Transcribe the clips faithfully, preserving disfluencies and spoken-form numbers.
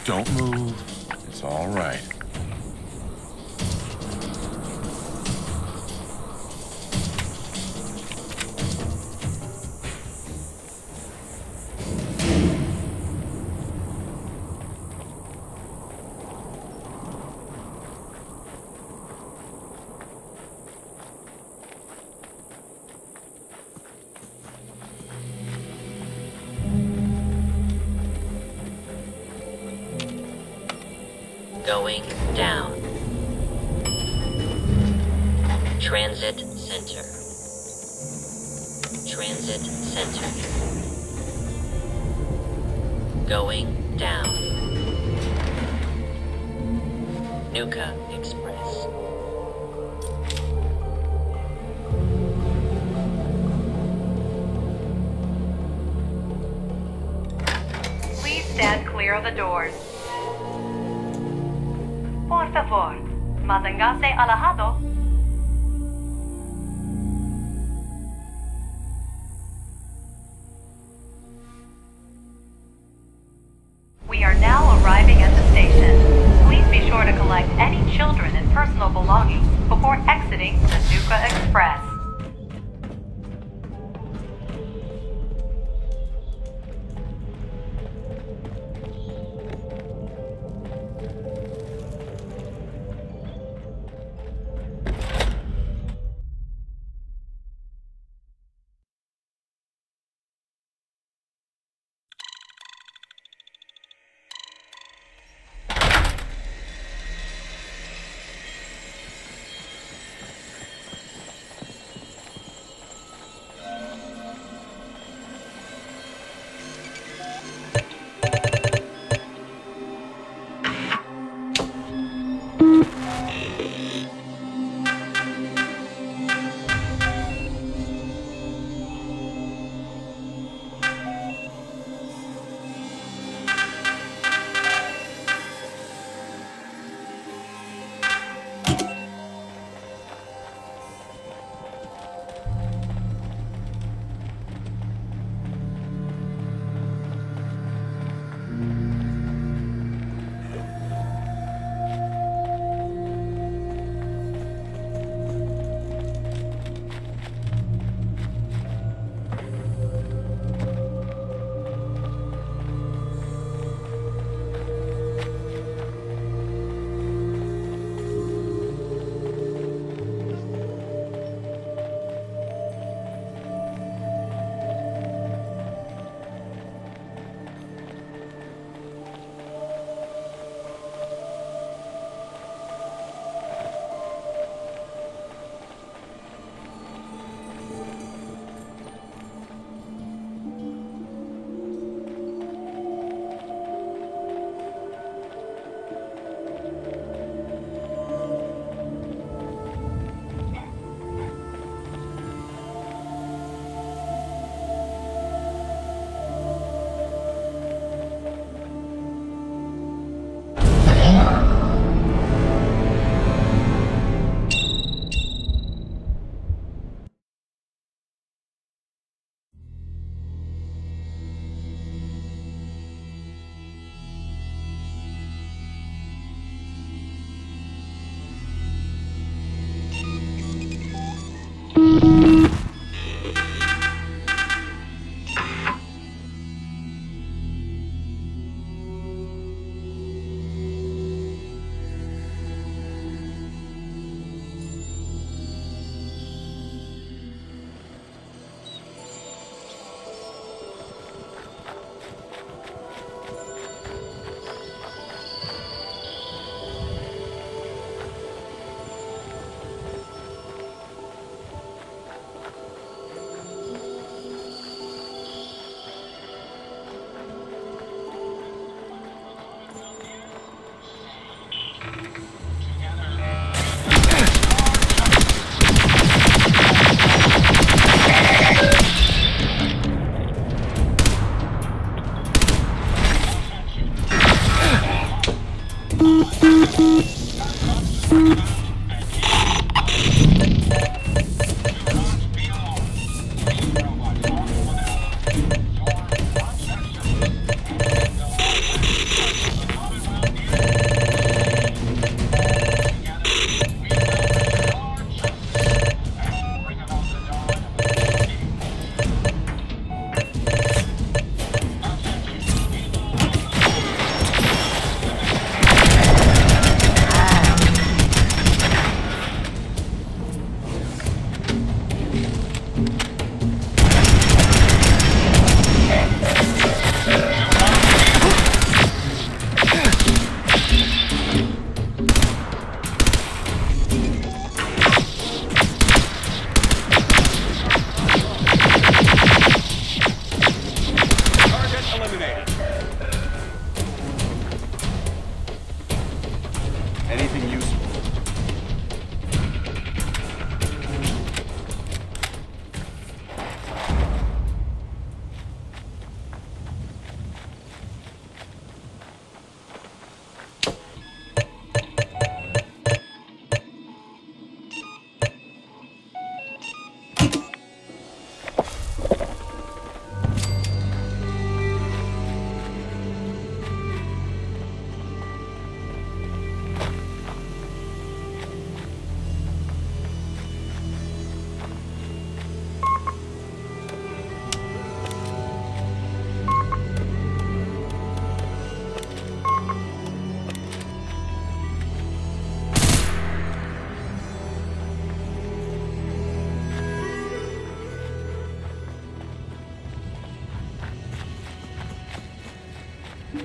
Don't move. It's all right. Going down. Transit center. Transit center. Going down. Nuka Express. Please stand clear of the doors. Por favor, manténgase alejado. We are now arriving at the station. Please be sure to collect any children and personal belongings before exiting the Nuka Express.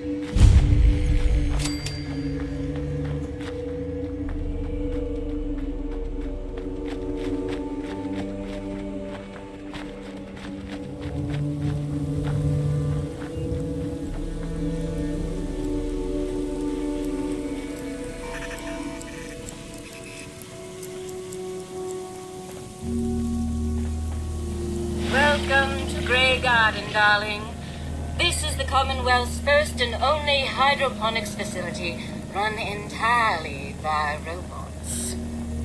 Welcome to Grey Garden, darling. This is the Commonwealth's first and only hydroponics facility run entirely by robots.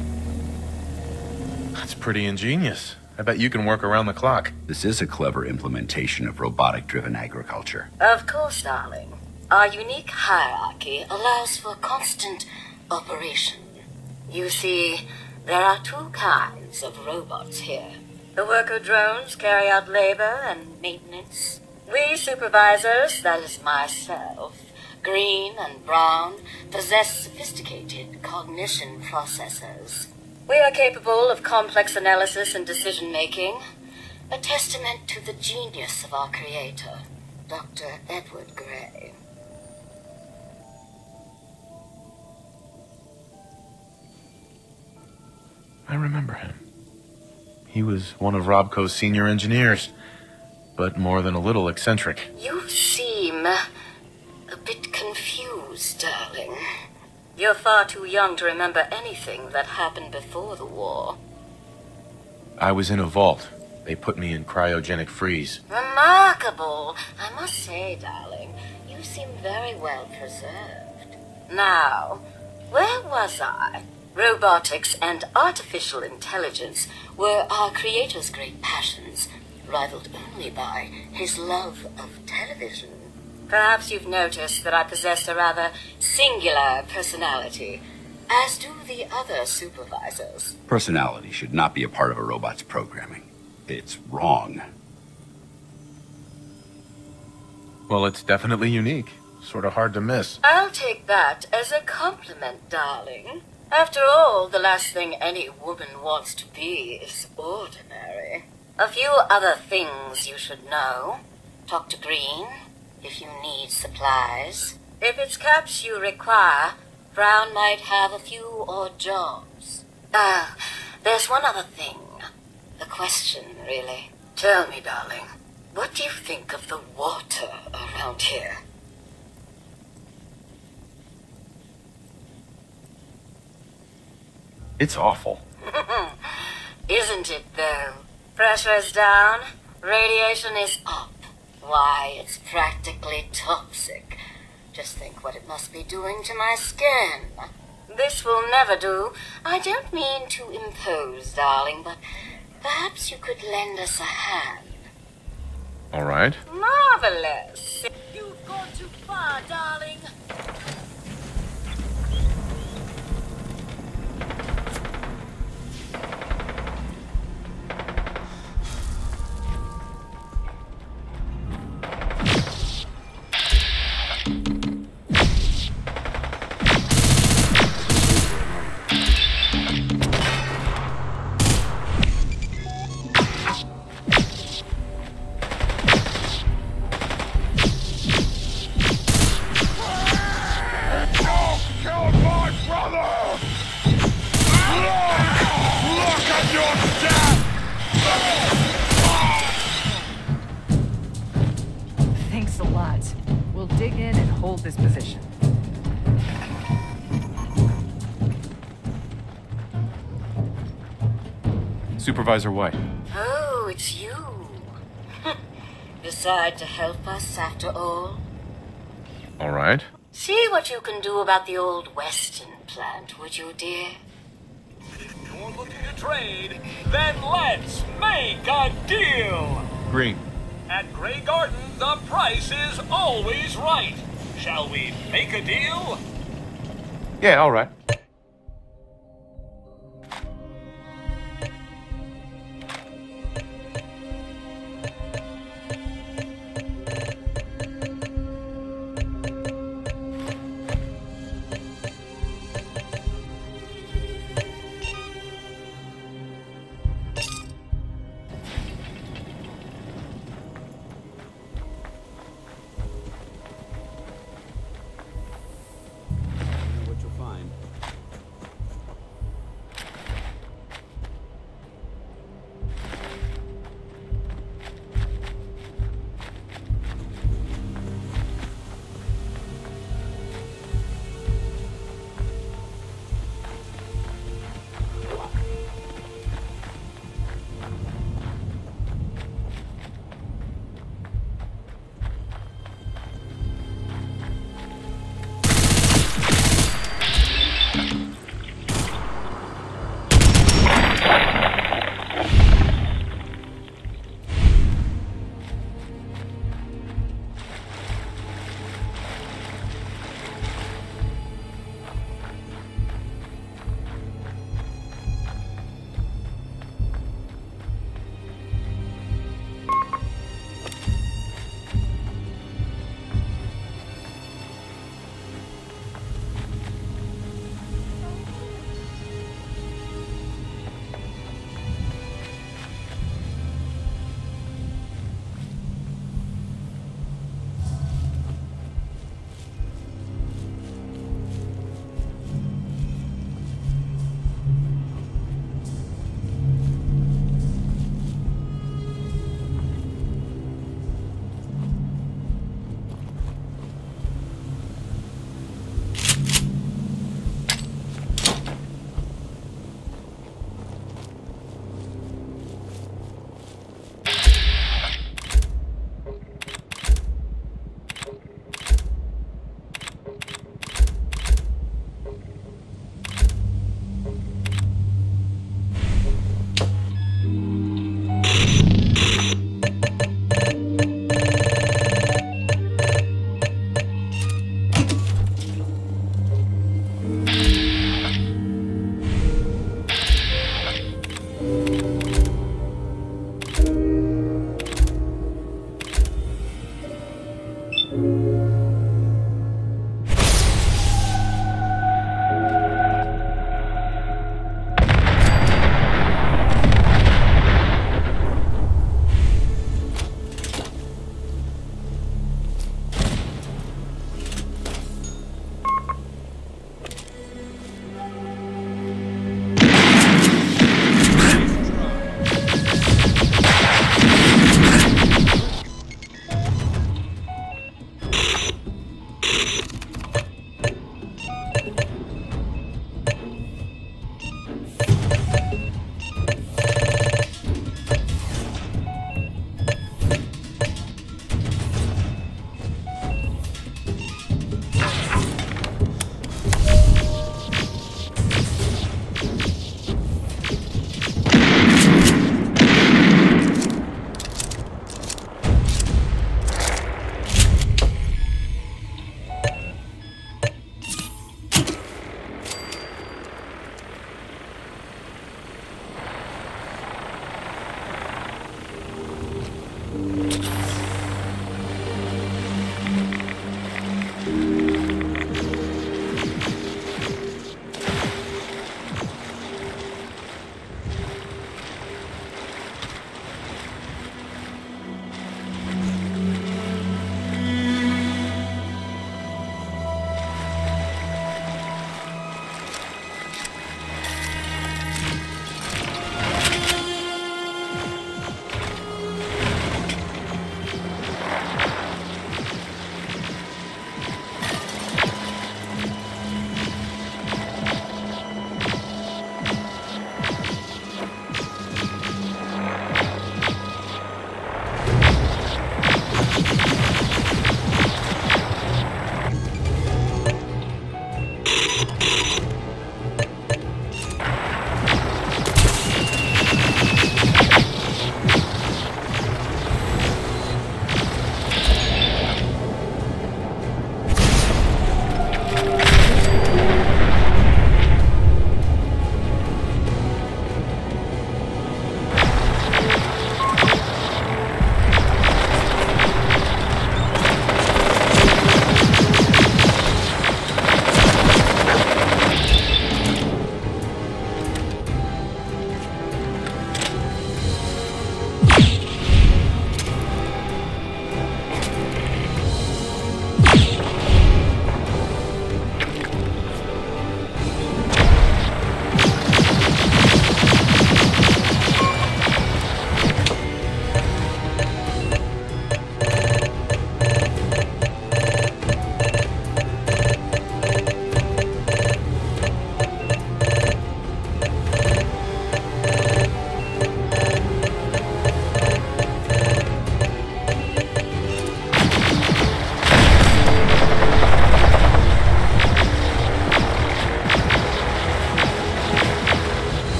That's pretty ingenious. I bet you can work around the clock. This is a clever implementation of robotic-driven agriculture. Of course, darling. Our unique hierarchy allows for constant operation. You see, there are two kinds of robots here. The worker drones carry out labor and maintenance. We supervisors, that is myself, green and brown, possess sophisticated cognition processors. We are capable of complex analysis and decision-making, a testament to the genius of our creator, Doctor Edward Gray. I remember him. He was one of Robco's senior engineers, but more than a little eccentric. You seem a bit confused, darling. You're far too young to remember anything that happened before the war. I was in a vault. They put me in cryogenic freeze. Remarkable. I must say, darling, you seem very well preserved. Now, where was I? Robotics and artificial intelligence were our creator's great passions, rivaled only by his love of television. Perhaps you've noticed that I possess a rather singular personality, as do the other supervisors. Personality should not be a part of a robot's programming. It's wrong. Well, it's definitely unique. Sort of hard to miss. I'll take that as a compliment, darling. After all, the last thing any woman wants to be is ordinary. A few other things you should know. Talk to Green if you need supplies. If it's caps you require, Brown might have a few odd jobs. Ah, uh, there's one other thing. A question, really. Tell me, darling, what do you think of the water around here? It's awful. Isn't it, though? Pressure's down, radiation is up. Why, it's practically toxic. Just think what it must be doing to my skin. This will never do. I don't mean to impose, darling, but perhaps you could lend us a hand. All right. Marvelous. You've gone too far, darling. Thanks a lot. We'll dig in and hold this position. Supervisor White. Oh, it's you. Decide to help us after all? All right. See what you can do about the old Weston plant, would you, dear? You're looking to trade? Then let's make a deal! Green. At Grey Garden, the price is always right. Shall we make a deal? Yeah, all right.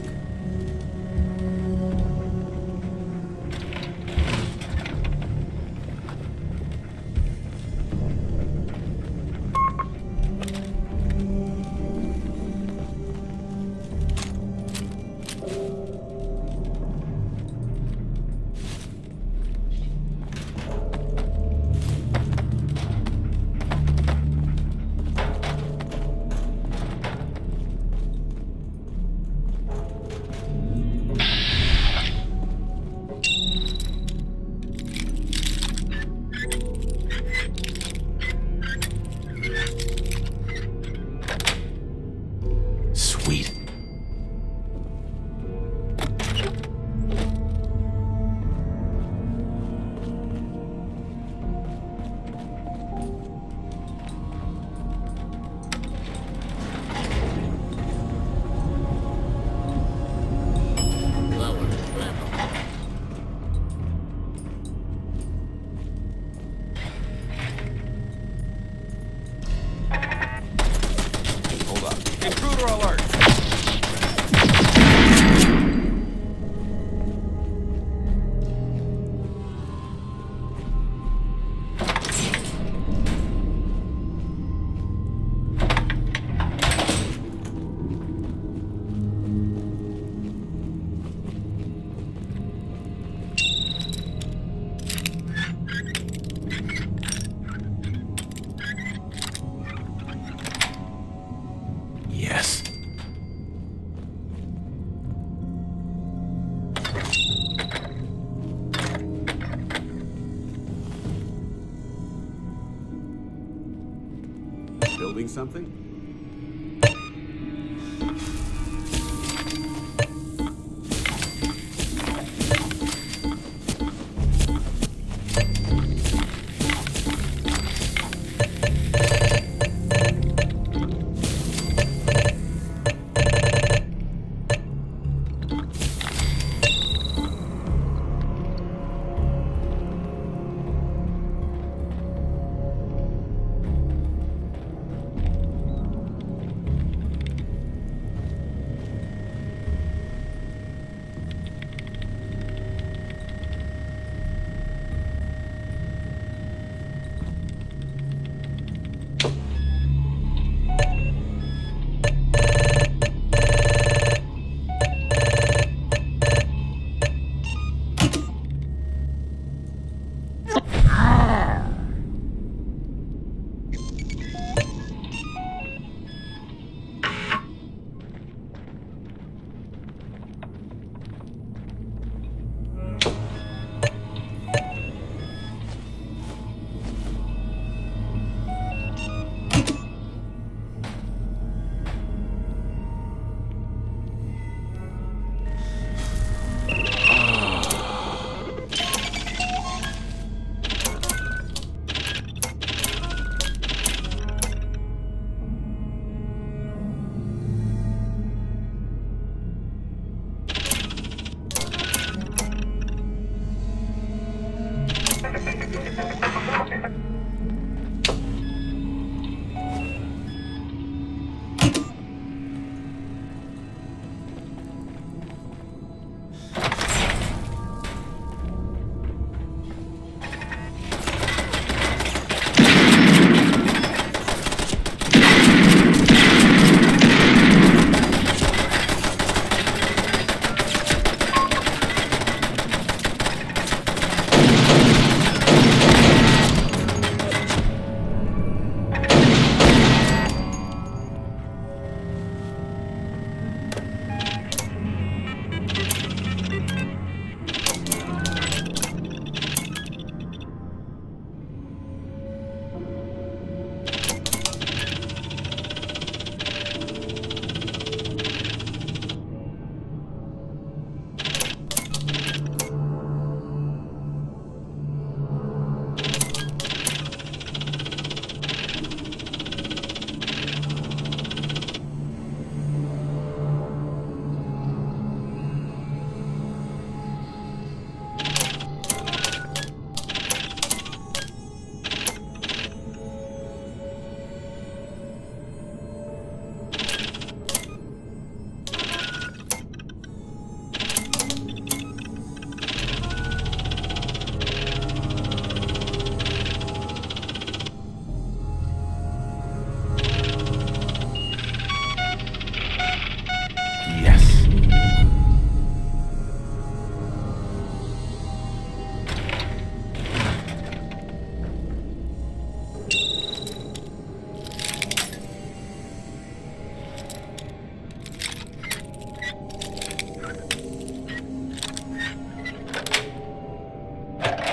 Building something?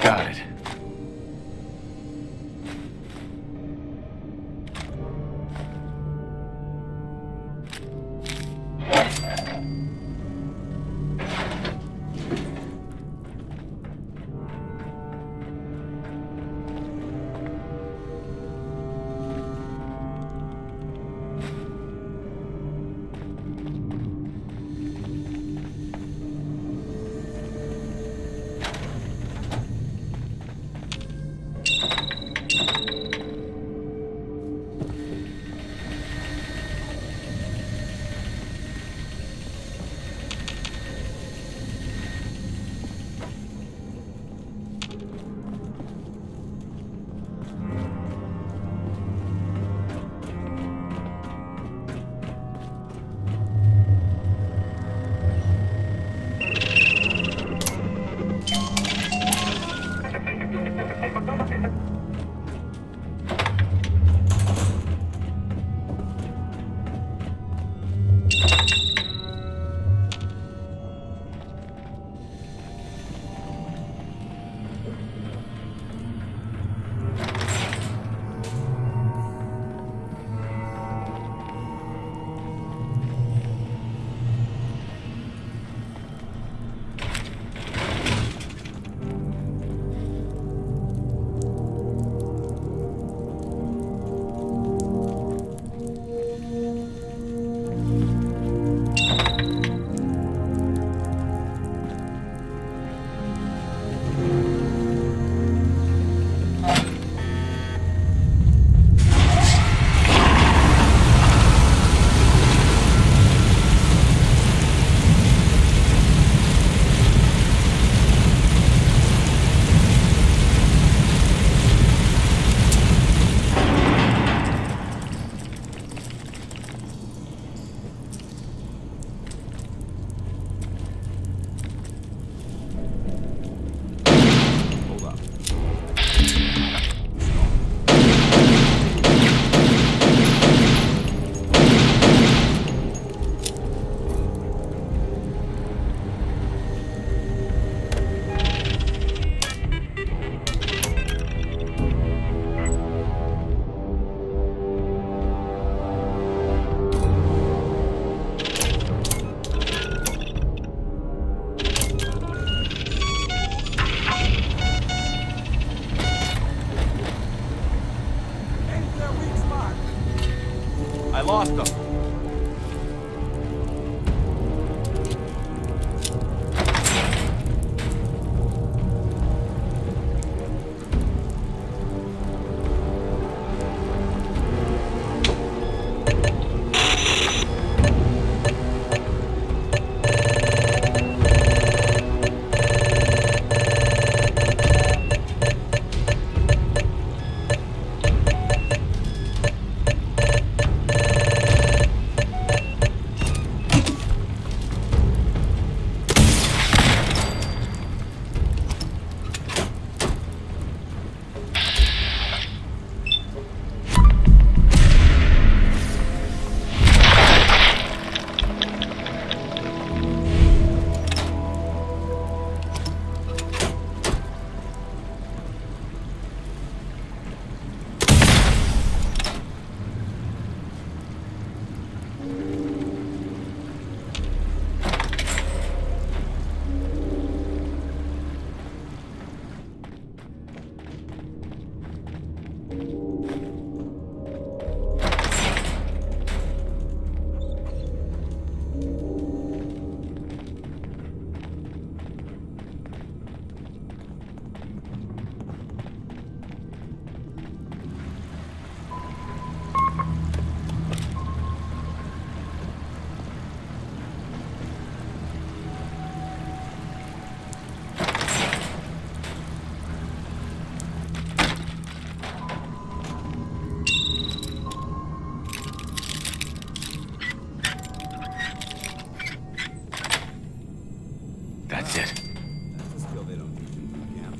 Got it. I lost them. That's it. That's a skill they don't teach in boot camp.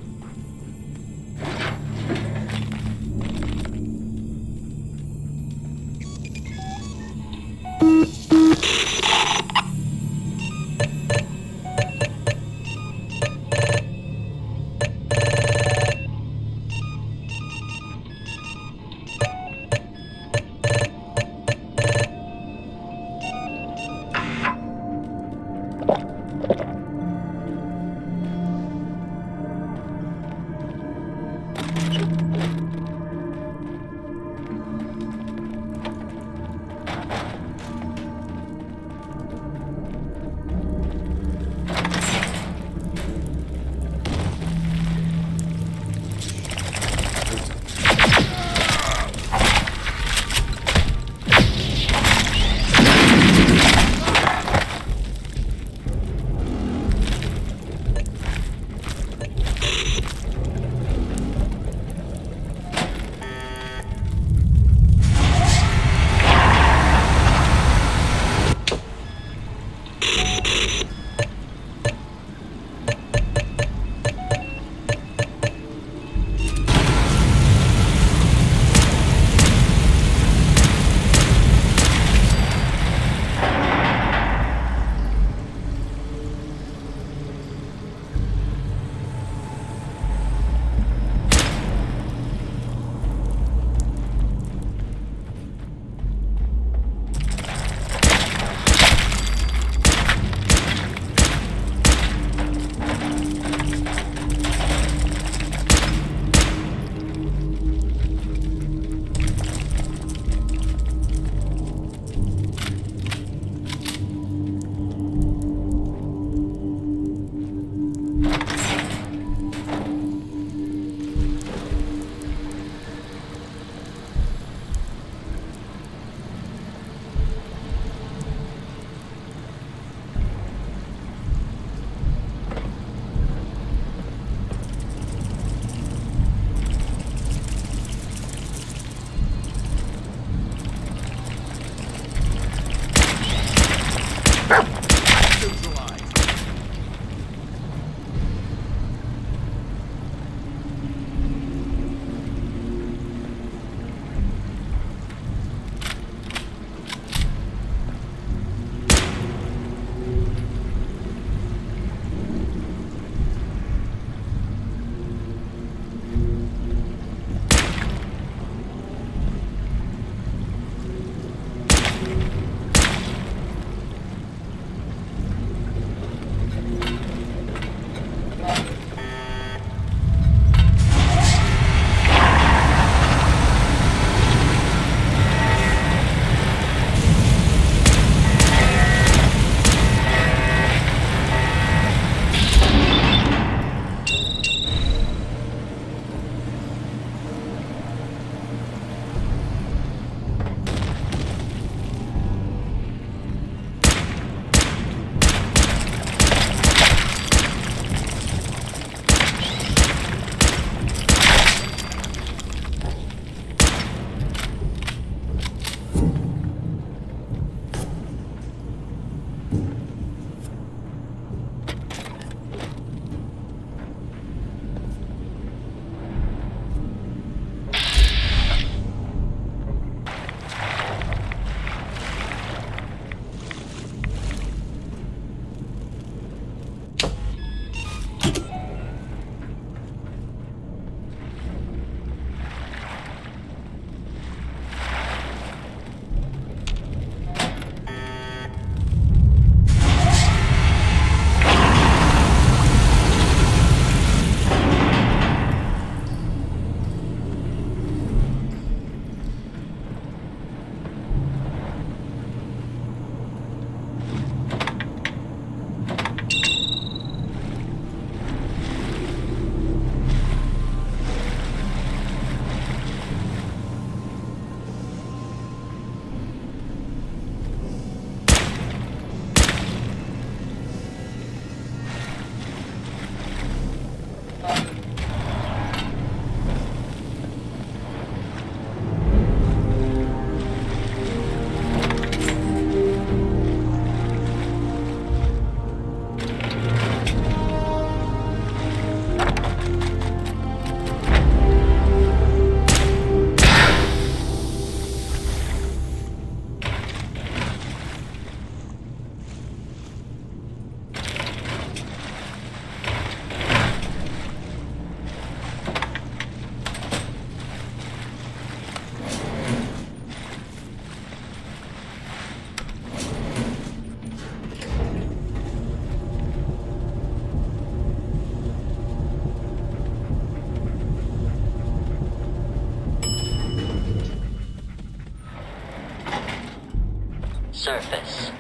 surface.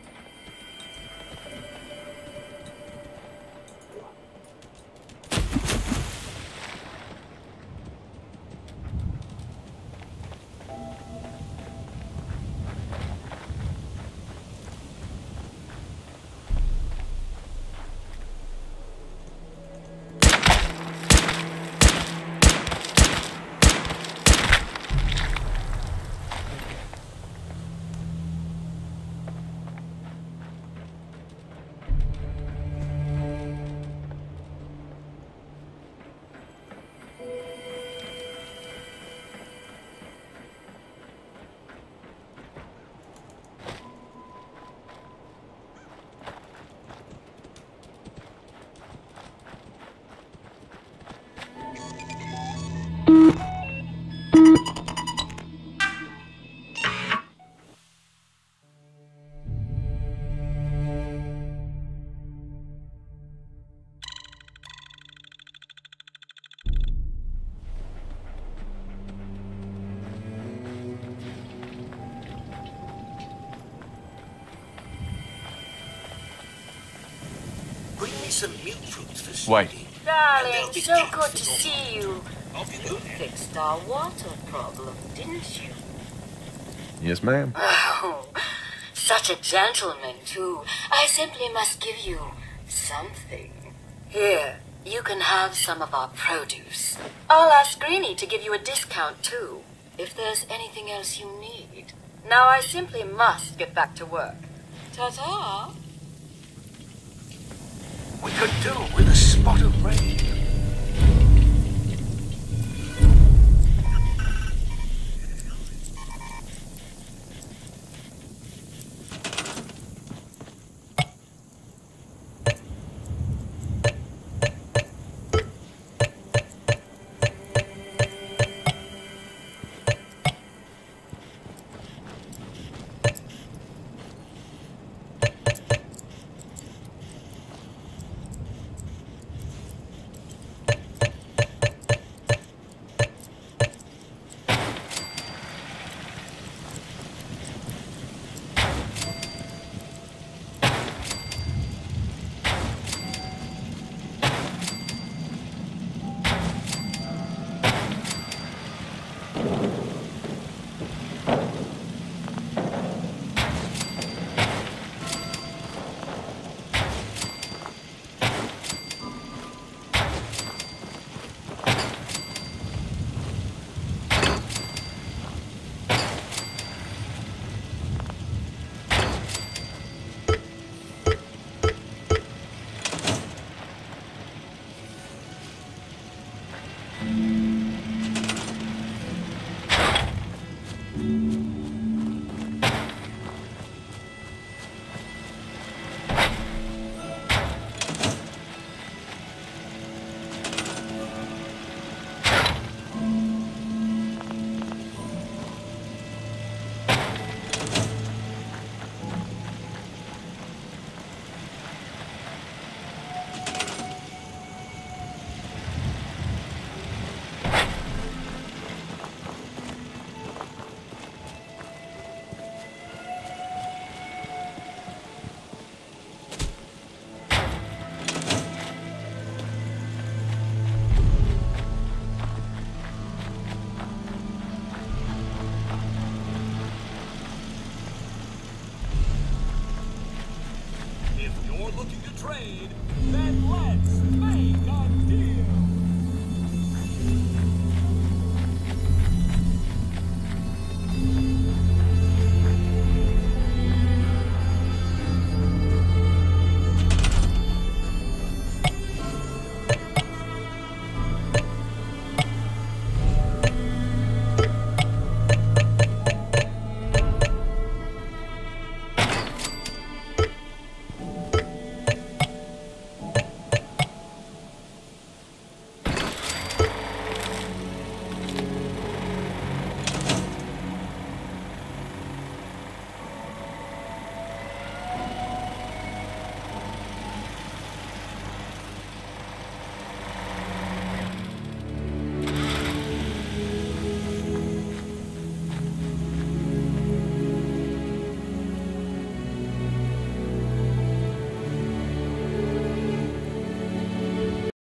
Bring me some milk fruits for White. sweetie. Darling, so good to see you. I'll be You fixed our water problem, didn't you? Yes, ma'am. Oh, such a gentleman, too. I simply must give you something. Here, you can have some of our produce. I'll ask Greenie to give you a discount, too, if there's anything else you need. Now I simply must get back to work. Ta-ta! We could do with a spot of rain. If you're looking to trade, then let's